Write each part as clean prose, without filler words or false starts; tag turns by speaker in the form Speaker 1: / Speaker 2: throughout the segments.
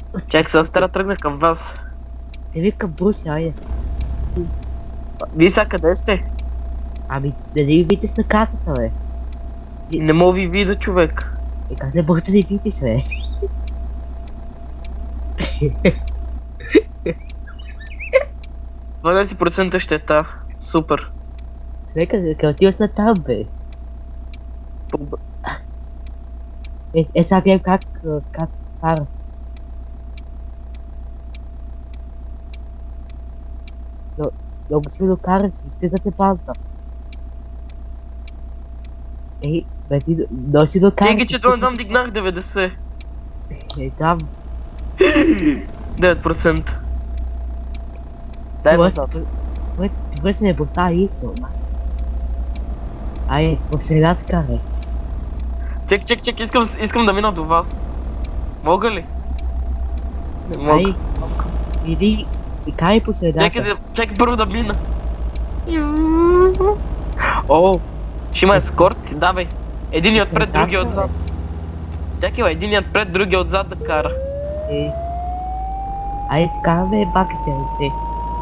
Speaker 1: Чакай, сега трябва да тръгна към вас.
Speaker 2: Те вика Бруси, айде.
Speaker 1: Вие сега къде сте?
Speaker 2: Ами, да не ви видите на картата, бе.
Speaker 1: Не мога ви видя, човек.
Speaker 2: Как не можете да ви видите, бе?
Speaker 1: 12% щета. Супер.
Speaker 2: Човека, къде отива са там, бе? Сега гледам как кара. Много силно караш, искаш да те пазна. Ей, бе ти носи до караш.
Speaker 1: Чекай, че това там дигнах 90.
Speaker 2: Ей, там.
Speaker 1: 9%. Дай назад.
Speaker 2: Това се не поставя ИСО, ма. Ай, в средата карай.
Speaker 1: Чек, искам да мина до вас. Мога ли? Не мога.
Speaker 2: Ай, иди и карай по средата.
Speaker 1: Чекай първо да мина. О, ще има ескорт, давай. Единият отпред, другият отзад. Чакай, бе, единият пред, другият отзад да кара.
Speaker 2: Ей. Айде си караме бакстер се.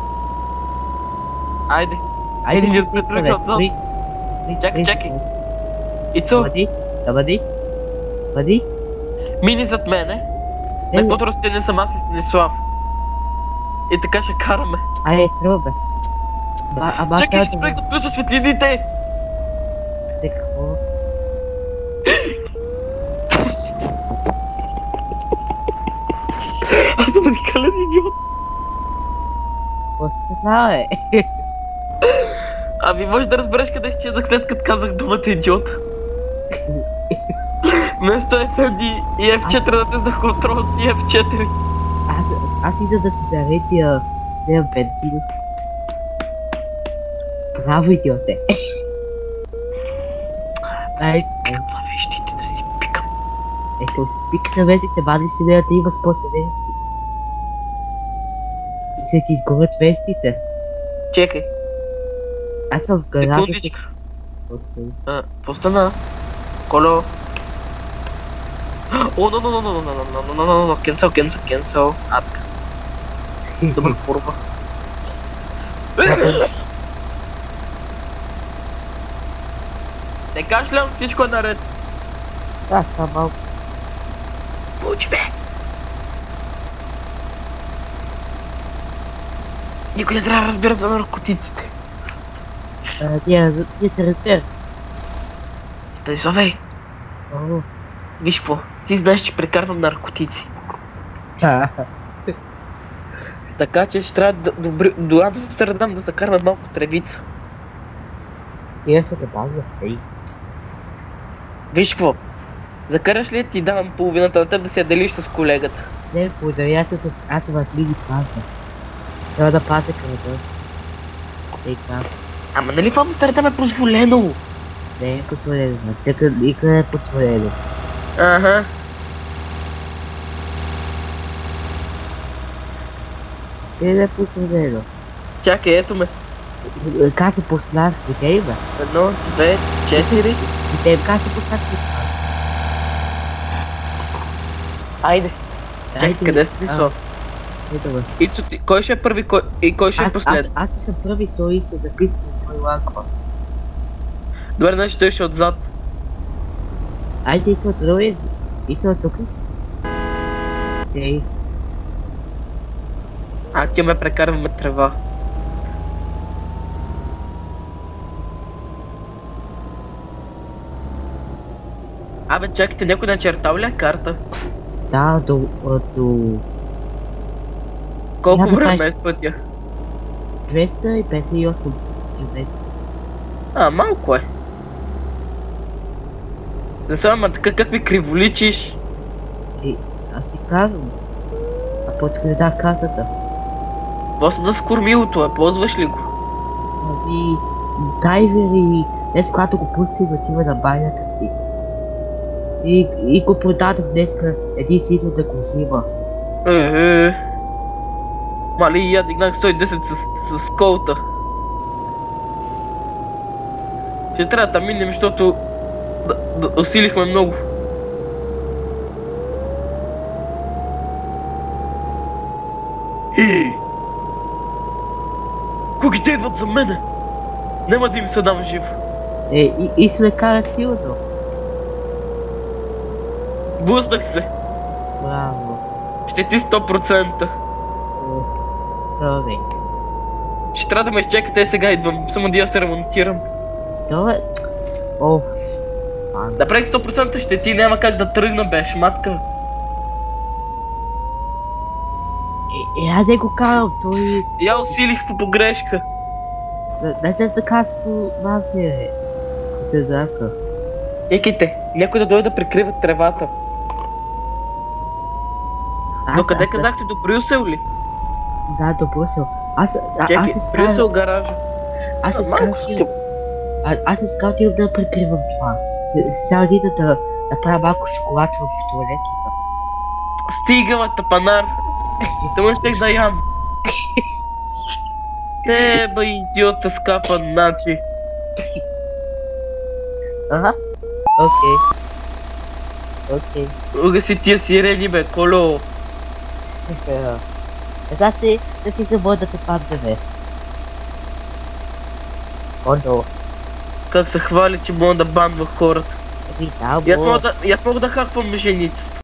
Speaker 1: Айде.
Speaker 2: Айде
Speaker 1: Единият
Speaker 2: си
Speaker 1: пред,
Speaker 2: сипка,
Speaker 1: другият отзад. Чакай. Ицо,
Speaker 2: Бъди.
Speaker 1: мини зад мене. На каквото разстояние съм аз и Станислав. И така ще караме.
Speaker 2: Айде, трябва бе.
Speaker 1: Чакай, спрях да включа светлините!
Speaker 2: Те какво?
Speaker 1: Аз съм радикален идиот.
Speaker 2: Какво се знае, бе?
Speaker 1: Ами може да разбереш къде изчезнах след като казах думата идиот. Вместо F1 и F4 да теснах контрол и F4.
Speaker 2: Аз ида да си заредя бензин. Браво, идиоте. Ай,
Speaker 1: Вещите да си пикам.
Speaker 2: ето си пикна вестите, бади си да има спосе вести. Се ти изгорят вестите.
Speaker 1: Чекай,
Speaker 2: Аз съм в гаража.
Speaker 1: секундичка. Какво стана? Коло. О, но, cancel. Така. Добър порва. Не кашлям, всичко е наред.
Speaker 2: Да, само малко.
Speaker 1: Получи бе. Никой не трябва да разбира за наркотиците.
Speaker 2: Ние се разбира.
Speaker 1: Станиславей,
Speaker 2: О,
Speaker 1: виж какво, ти знаеш, че прекарвам наркотици. Така че ще трябва до Амстердам да закарвам малко тревица.
Speaker 2: Тия ще те пазя. Ей.
Speaker 1: Виж какво, закараш ли ти давам половината на теб да си я делиш с колегата?
Speaker 2: Не, благодаря се с... Аз съм в мини паза. Трябва да пазя кръда. Ей, как?
Speaker 1: Ама нали в Амстердам е позволено?
Speaker 2: Не е позволено, никъде е позволено.
Speaker 1: Ага.
Speaker 2: Не е позволено.
Speaker 1: Чакай, ето ме.
Speaker 2: Как се поснах, видей бе?
Speaker 1: 1, 2, 4.
Speaker 2: Видей, как се поснах,
Speaker 1: Айде. Чакай, къде сте Станислав?
Speaker 2: Ето бе.
Speaker 1: Ицо, кой ще е първи и кой ще е последен?
Speaker 2: Аз съм първи, той се записва в мой лаква.
Speaker 1: Добре, значи той ще е отзад.
Speaker 2: Айде, Исо, други. Исо, тук ли си? Ей.
Speaker 1: Ти ме прекарваме трева. Абе, чакайте, някой начертал ли е карта?
Speaker 2: Да, до...
Speaker 1: Колко
Speaker 2: Няма да
Speaker 1: време
Speaker 2: кажеш.
Speaker 1: е с пътя?
Speaker 2: 258 км.
Speaker 1: Малко е. Не съм, ама така как ми криволичиш.
Speaker 2: Аз си казвам. А подгледа картата.
Speaker 1: Просто да с кормилото, ползваш ли го?
Speaker 2: Ами... Тайвер и... Днес, когато го пусках, отива на байната си. И го продадох днеска един сител да го взима.
Speaker 1: Мали и я дигнах 110 с колта. Ще трябва да минем, защото усилихме много. Кугите идват за мене. Няма да им се дам жив.
Speaker 2: И се кара силно.
Speaker 1: Блъснах се.
Speaker 2: Браво.
Speaker 1: Ще ти 100%.
Speaker 2: Добре.
Speaker 1: Ще трябва да ме изчекате, сега идвам. Само да я се ремонтирам.
Speaker 2: Добре. О.
Speaker 1: Направих 100% ще ти, няма как да тръгна, беше матка.
Speaker 2: Аз не го карам, той...
Speaker 1: Я усилих по погрешка.
Speaker 2: Не те така по нас е. Се зака.
Speaker 1: Чекайте, някой да дойде да прикрива тревата. Но къде казахте, до Брюсел ли?
Speaker 2: Да, до Брюсел.
Speaker 1: Чекай, Брюсел гаража.
Speaker 2: Аз се скалтирам да прикривам това. Сега отида да направя малко шоколад в туалетата.
Speaker 1: Стига, бе, тапанар. Тъмън щех да ям. Бе, идиота скапан, значи.
Speaker 2: Ага. Окей.
Speaker 1: Угаси тия сирени, бе, коло.
Speaker 2: Да си забой да те падне, бе. Коло.
Speaker 1: Как се хвали, че мога да банва хората.
Speaker 2: Да,
Speaker 1: И аз мога да хаквам женици.